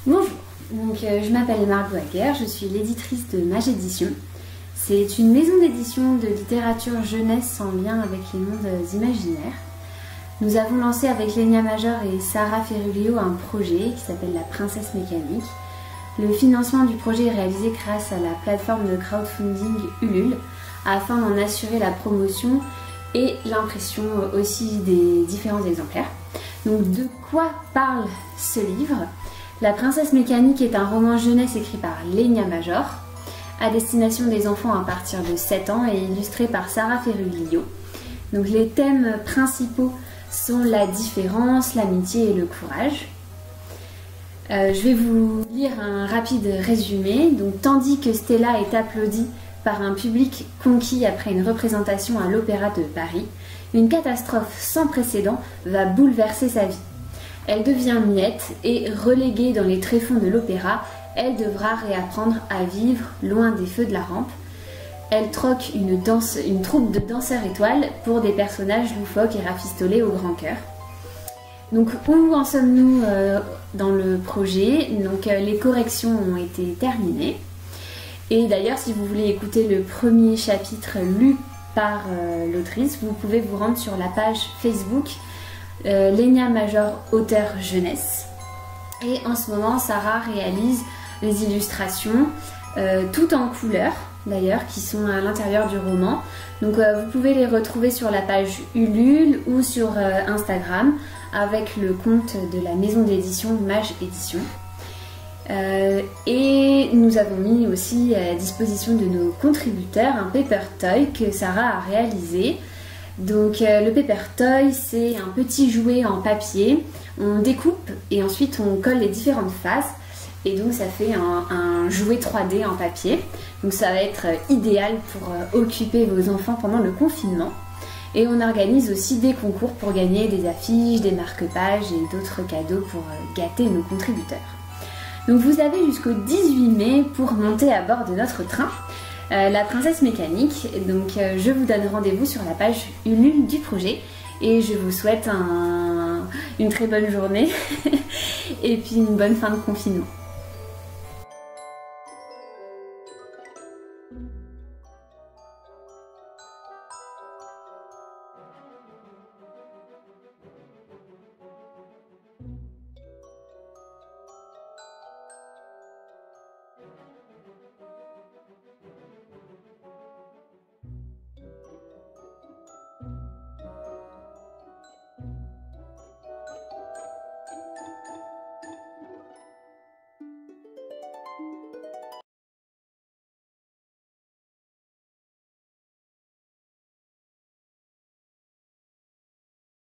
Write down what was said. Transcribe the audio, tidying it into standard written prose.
Bonjour, je m'appelle Margot Aguer, je suis l'éditrice de Mage Édition. C'est une maison d'édition de littérature jeunesse en lien avec les mondes imaginaires. Nous avons lancé avec Lénia Major et Sarah Ferrulio un projet qui s'appelle La Princesse Mécanique. Le financement du projet est réalisé grâce à la plateforme de crowdfunding Ulule afin d'en assurer la promotion et l'impression aussi des différents exemplaires. Donc de quoi parle ce livre ? La Princesse Mécanique est un roman jeunesse écrit par Lénia Major, à destination des enfants à partir de 7 ans et illustré par Sarah Ferrulio. Donc les thèmes principaux sont la différence, l'amitié et le courage. Je vais vous lire un rapide résumé. Donc, tandis que Stella est applaudie par un public conquis après une représentation à l'Opéra de Paris, une catastrophe sans précédent va bouleverser sa vie. Elle devient muette et, reléguée dans les tréfonds de l'opéra, elle devra réapprendre à vivre loin des feux de la rampe. Elle troque une troupe de danseurs étoiles pour des personnages loufoques et rafistolés au grand cœur. Donc où en sommes-nous dans le projet? Donc les corrections ont été terminées. Et d'ailleurs, si vous voulez écouter le premier chapitre lu par l'autrice, vous pouvez vous rendre sur la page Facebook Lénia Major auteur jeunesse. Et en ce moment, Sarah réalise les illustrations tout en couleurs d'ailleurs qui sont à l'intérieur du roman. Donc vous pouvez les retrouver sur la page Ulule ou sur Instagram avec le compte de la maison d'édition Mage Édition. Et nous avons mis aussi à disposition de nos contributeurs un paper toy que Sarah a réalisé. Donc le paper toy, c'est un petit jouet en papier, on découpe et ensuite on colle les différentes faces et donc ça fait un jouet 3D en papier. Donc ça va être idéal pour occuper vos enfants pendant le confinement. Et on organise aussi des concours pour gagner des affiches, des marque-pages et d'autres cadeaux pour gâter nos contributeurs. Donc vous avez jusqu'au 18 mai pour monter à bord de notre train. La Princesse Mécanique. Donc je vous donne rendez-vous sur la page Ulule du projet et je vous souhaite une très bonne journée et puis une bonne fin de confinement.